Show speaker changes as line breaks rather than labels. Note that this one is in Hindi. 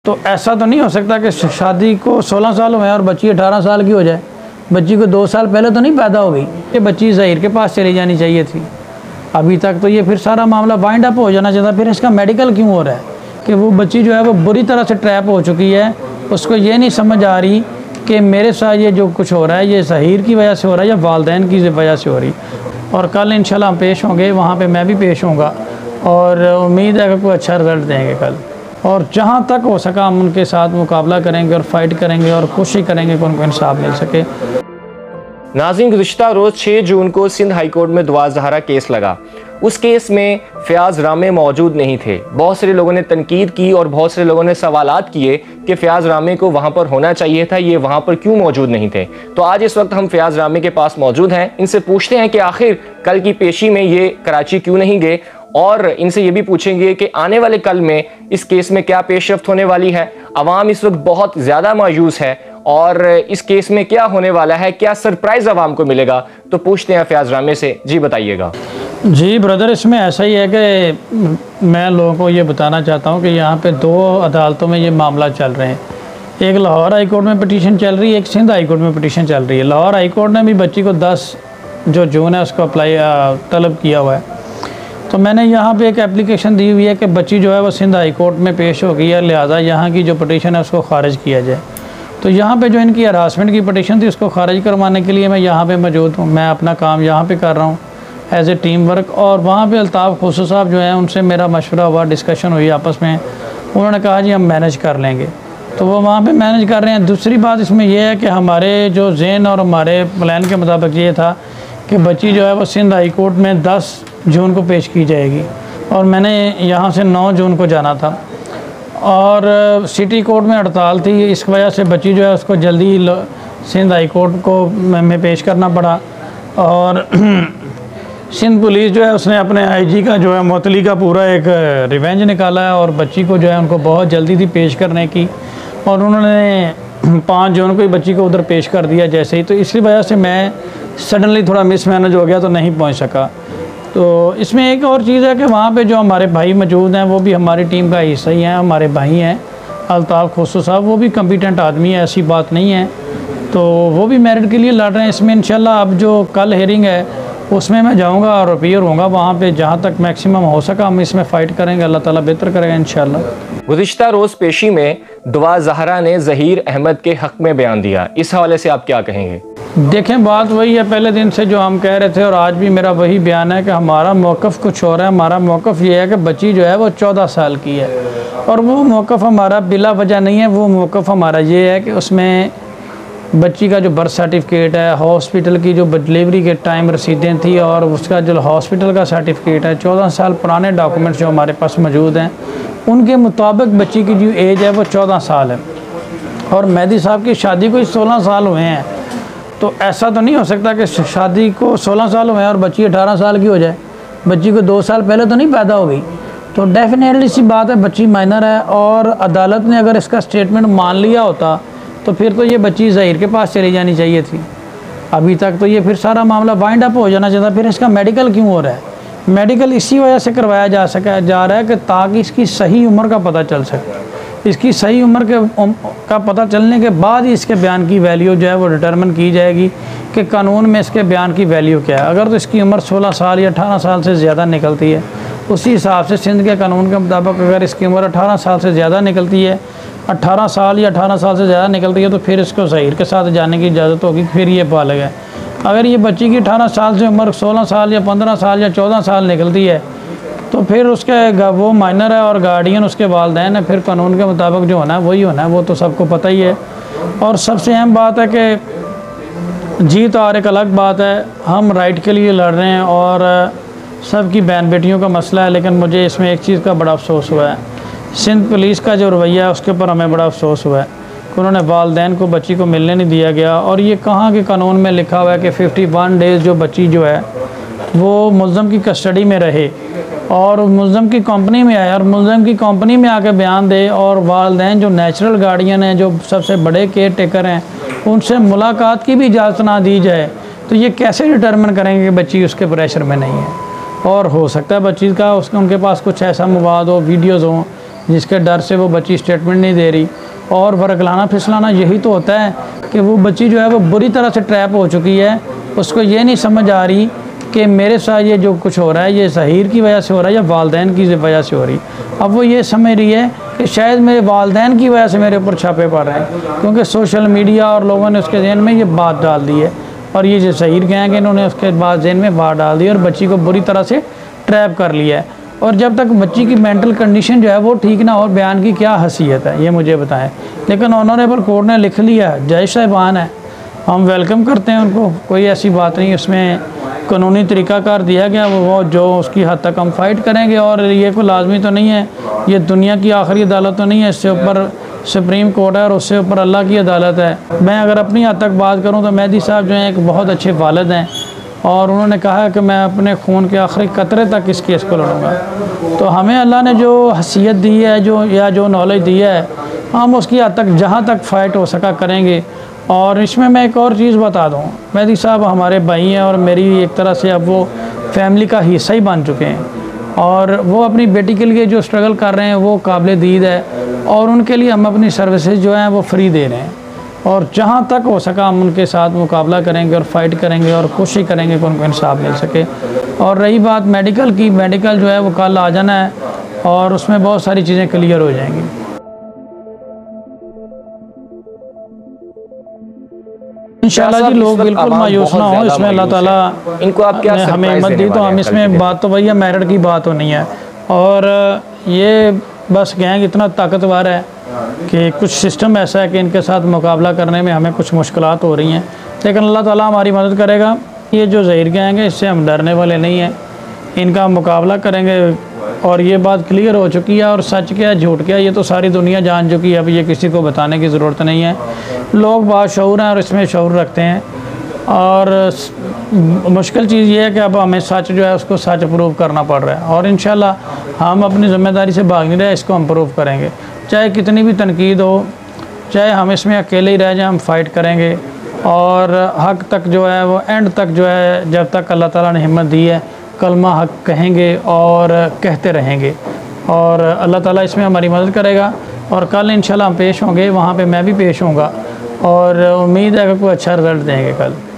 तो ऐसा तो नहीं हो सकता कि शादी को 16 साल हुए और बच्ची 18 साल की हो जाए। बच्ची को 2 साल पहले तो नहीं पैदा हो गई, ये बच्ची ज़हीर के पास चली जानी चाहिए थी अभी तक। तो ये फिर सारा मामला वाइंड अप हो जाना चाहिए। फिर इसका मेडिकल क्यों हो रहा है कि वो बच्ची जो है वो बुरी तरह से ट्रैप हो चुकी है। उसको ये नहीं समझ आ रही कि मेरे साथ ये जो कुछ हो रहा है ये ज़हीर की वजह से हो रहा है या वालिदैन की वजह से हो रही। और कल इंशाल्लाह हम पेश होंगे, वहाँ पे मैं भी पेश होऊंगा और उम्मीद है कि कोई अच्छा रिज़ल्ट देंगे कल। और जहाँ तक हो सका हम उनके साथ मुकाबला करेंगे और फाइट करेंगे और कोशिश करेंगे कि उनको इंसाफ मिल सके।
नाज़रीन, गुज़िश्ता रोज़ 6 जून को सिंध हाई कोर्ट में दुआ ज़हरा केस लगा। उस केस में फ़याज़ रामे मौजूद नहीं थे। बहुत सारे लोगों ने तनकीद की और बहुत सारे लोगों ने सवालात किए कि फ़याज़ रामे को वहाँ पर होना चाहिए था, ये वहाँ पर क्यों मौजूद नहीं थे। तो आज इस वक्त हम फ़याज़ रामे के पास मौजूद हैं। इनसे पूछते हैं कि आखिर कल की पेशी में ये कराची क्यों नहीं गए, और इनसे ये भी पूछेंगे कि आने वाले कल में इस केस में क्या पेशरफ्त होने वाली है। अवाम इस वक्त बहुत ज़्यादा मायूस है और इस केस में क्या होने वाला है, क्या सरप्राइज़ अवाम को मिलेगा। तो पूछते हैं फ़याज़ रामे से, जी बताइएगा।
जी ब्रदर, इसमें ऐसा ही है कि मैं लोगों को ये बताना चाहता हूँ कि यहाँ पे 2 अदालतों में ये मामला चल रहे हैं। एक लाहौर हाई कोर्ट में पटिशन चल रही है, एक सिंध हाई कोर्ट में पटिशन चल रही है। लाहौर हाई कोर्ट ने भी बच्ची को 10 जो जून है उसको तलब किया हुआ है। तो मैंने यहाँ पे एक एप्लीकेशन दी हुई है कि बच्ची जो है वो सिंध हाई कोर्ट में पेश हो गई है, लिहाजा यहाँ की जो पटिशन है उसको खारिज किया जाए। तो यहाँ पे जो इनकी हरासमेंट की पटिशन थी उसको खारिज करवाने के लिए मैं यहाँ पे मौजूद हूँ। मैं अपना काम यहाँ पे कर रहा हूँ एज ए टीम वर्क। और वहाँ पे अल्ताफ़ खुसरो साहब जो हैं उनसे मेरा मशवरा हुआ, डिस्कशन हुई आपस में। उन्होंने कहा जी हम मैनेज कर लेंगे, तो वो वहाँ पे मैनेज कर रहे हैं। दूसरी बात इसमें यह है कि हमारे जो ज़हन और हमारे प्लान के मुताबिक ये था कि बच्ची जो है वो सिंध हाई कोर्ट में 10 जून को पेश की जाएगी और मैंने यहाँ से 9 जून को जाना था। और सिटी कोर्ट में हड़ताल थी, इस वजह से बच्ची जो है उसको जल्दी सिंध हाई कोर्ट को में पेश करना पड़ा। और सिंध पुलिस जो है उसने अपने आईजी का जो है मोतली का पूरा एक रिवेंज निकाला है और बच्ची को जो है उनको बहुत जल्दी थी पेश करने की, और उन्होंने 5 जून को ही बच्ची को उधर पेश कर दिया जैसे ही। तो इसी वजह से मैं सडनली थोड़ा मिसमैनेज हो गया तो नहीं पहुंच सका। तो इसमें एक और चीज़ है कि वहाँ पे जो हमारे भाई मौजूद हैं वो भी हमारी टीम का हिस्सा ही हैं, हमारे भाई हैं। अल्ताफ़ खुसरो साहब वो भी कम्पिटेंट आदमी है, ऐसी बात नहीं है। तो वो भी मेरिट के लिए लड़ रहे हैं। इसमें इंशाल्लाह अब जो कल हेयरिंग है उसमें मैं जाऊंगा और अपीयर होऊंगा वहाँ पे, जहाँ तक मैक्सिमम हो सका हम इसमें फ़ाइट करेंगे। अल्लाह ताला बेहतर करेगा इंशाल्लाह।
गुज़िश्ता रोज़ पेशी में दुआ ज़हरा ने ज़हीर अहमद के हक़ में बयान दिया, इस हवाले से आप क्या कहेंगे?
देखें, बात वही है पहले दिन से जो हम कह रहे थे और आज भी मेरा वही बयान है कि हमारा मौक़िफ़ कुछ और है। हमारा मौक़िफ़ ये है कि बच्ची जो है वो 14 साल की है और वो मौक़िफ़ हमारा बिला वजह नहीं है। वो मौक़िफ़ हमारा ये है कि उसमें बच्ची का जो बर्थ सर्टिफिकेट है, हॉस्पिटल की जो डिलीवरी के टाइम रसीदें थी और उसका जो हॉस्पिटल का सर्टिफिकेट है, 14 साल पुराने डॉक्यूमेंट्स जो हमारे पास मौजूद हैं उनके मुताबिक बच्ची की जो एज है वो 14 साल है। और मेहदी साहब की शादी को 16 साल हुए हैं। तो ऐसा तो नहीं हो सकता कि शादी को 16 साल हुए हैं और बच्ची 18 साल की हो जाए। बच्ची को 2 साल पहले तो नहीं पैदा हो गई। तो डेफिनेटली सी बात है बच्ची माइनर है, और अदालत ने अगर इसका स्टेटमेंट मान लिया होता तो फिर तो ये बच्ची ज़हीर के पास चली जानी चाहिए थी अभी तक। तो ये फिर सारा मामला वाइंड अप हो जाना चाहिए। फिर इसका मेडिकल क्यों हो रहा है? मेडिकल इसी वजह से करवाया जा रहा है कि ताकि इसकी सही उम्र का पता चल सके। इसकी सही उम्र का पता चलने के बाद ही इसके बयान की वैल्यू जो है वो डिटरमिन की जाएगी कि कानून में इसके बयान की वैल्यू क्या है। अगर तो इसकी उम्र 16 साल या 18 साल से ज़्यादा निकलती है, उसी हिसाब से सिंध के कानून के मुताबिक अगर इसकी उम्र 18 साल से ज़्यादा निकलती है, 18 साल या 18 साल से ज़्यादा निकलती है, तो फिर इसको ज़हीर के साथ जाने की इजाज़त होगी, फिर ये बालिग है। अगर ये बच्ची की 18 साल से उम्र 16 साल या 15 साल या 14 साल निकलती है तो फिर उसके वो माइनर है और गार्डियन उसके वालिदैन है। फिर कानून के मुताबिक जो होना है वही होना है, वो तो सबको पता ही है। और सबसे अहम बात है कि जीत और एक अलग बात है, हम राइट के लिए लड़ रहे हैं और सबकी बहन बेटियों का मसला है। लेकिन मुझे इसमें एक चीज़ का बड़ा अफसोस हुआ है, सिंध पुलिस का जो रवैया है उसके ऊपर हमें बड़ा अफसोस हुआ है कि उन्होंने वालिदैन को बच्ची को मिलने नहीं दिया गया। और ये कहाँ के कानून में लिखा हुआ है कि 51 डेज़ जो बच्ची जो है वो मुल्ज़म की कस्टडी में रहे और मुल्ज़म की कंपनी में आए और मुल्ज़म की कंपनी में आके बयान दे, और वालिदैन जो नेचुरल गार्डियन हैं, जो सबसे बड़े केयर टेकर हैं, उनसे मुलाकात की भी इजाज़त ना दी जाए। तो ये कैसे डिटरमिन करेंगे कि बच्ची उसके प्रेशर में नहीं है? और हो सकता है बच्ची का उनके पास कुछ ऐसा मवाद हो, वीडियोज़ हों जिसके डर से वो बच्ची स्टेटमेंट नहीं दे रही। और वरगलाना फिसलाना यही तो होता है कि वो बच्ची जो है वो बुरी तरह से ट्रैप हो चुकी है, उसको ये नहीं समझ आ रही कि मेरे साथ ये जो कुछ हो रहा है ये ज़हीर की वजह से हो रहा है या वालदैन की वजह से हो रही। अब वो ये समझ रही है कि शायद मेरे वालदैन की वजह से मेरे ऊपर छापे पड़ रहे हैं, क्योंकि सोशल मीडिया और लोगों ने उसके जहन में ये बात डाल दी है, और ये जो ज़हीर गैंग इन्होंने उसके बाद जहन में बात डाल दी और बच्ची को बुरी तरह से ट्रैप कर लिया है। और जब तक बच्ची की मेंटल कंडीशन जो है वो ठीक ना हो, बयान की क्या हैसियत है ये मुझे बताएं। लेकिन ऑनरेबल कोर्ट ने लिख लिया, जज साहिबान है, हम वेलकम करते हैं उनको, कोई ऐसी बात नहीं, उसमें कानूनी तरीक़ाकार दिया गया, वो जो उसकी हद तक हम फाइट करेंगे। और ये कोई लाजमी तो नहीं है, ये दुनिया की आखिरी अदालत तो नहीं है, इससे ऊपर सुप्रीम कोर्ट है और उससे ऊपर अल्लाह की अदालत है। मैं अगर अपनी हद तक बात करूँ तो मेहदी साहब जो हैं एक बहुत अच्छे वालिद हैं, और उन्होंने कहा कि मैं अपने खून के आखिरी कतरे तक इस केस को लड़ूंगा। तो हमें अल्लाह ने जो हैसियत दी है, जो नॉलेज दी है, हम उसकी हद तक जहाँ तक फ़ाइट हो सका करेंगे। और इसमें मैं एक और चीज़ बता दूँ, मेहदी साहब हमारे भाई हैं और मेरी एक तरह से अब वो फैमिली का हिस्सा ही बन चुके हैं, और वो अपनी बेटी के लिए जो स्ट्रगल कर रहे हैं वो काबिल दीद है, और उनके लिए हम अपनी सर्विसेज जो हैं वो फ्री दे रहे हैं, और जहाँ तक हो सका हम उनके साथ मुकाबला करेंगे और फाइट करेंगे और कोशिश करेंगे कि उनको इंसाफ मिल सके। और रही बात मेडिकल की, मेडिकल जो है वो कल आ जाना है और उसमें बहुत सारी चीज़ें क्लियर हो जाएंगी। इंशाल्लाह जी लोग बिल्कुल मायूस ना हो, इसमें अल्लाह ताला
इनको आप क्या
हमें हिम्मत दी, तो हम इसमें बात तो भैया मेरिट की बात तो नहीं है, और ये बस गैंग इतना ताकतवर है कि कुछ सिस्टम ऐसा है कि इनके साथ मुकाबला करने में हमें कुछ मुश्किलात हो रही हैं, लेकिन अल्लाह ताला हमारी मदद करेगा। ये जो ज़हीर गैंग है इससे हम डरने वाले नहीं हैं, इनका मुकाबला करेंगे। और ये बात क्लियर हो चुकी है, और सच क्या झूठ क्या ये तो सारी दुनिया जान चुकी है, अब ये किसी को बताने की ज़रूरत नहीं है। लोग बाशऊर हैं और इसमें शऊर रखते हैं, और मुश्किल चीज़ ये है कि अब हमें सच जो है उसको सच प्रूव करना पड़ रहा है, और इंशाल्लाह हम अपनी ज़िम्मेदारी से भाग नहीं रहे, इसको हम प्रूव करेंगे। चाहे कितनी भी तनकीद हो, चाहे हम इसमें अकेले ही रह जाएं, हम फाइट करेंगे, और हक़ तक जो है वो एंड तक जो है, जब तक अल्लाह ताला ने हिम्मत दी है, कलमा हक़ कहेंगे और कहते रहेंगे, और अल्लाह ताला इसमें हमारी मदद करेगा। और कल इंशाल्लाह हम पेश होंगे, वहाँ पे मैं भी पेश होऊंगा, और उम्मीद है कि कोई अच्छा रिज़ल्ट देंगे कल।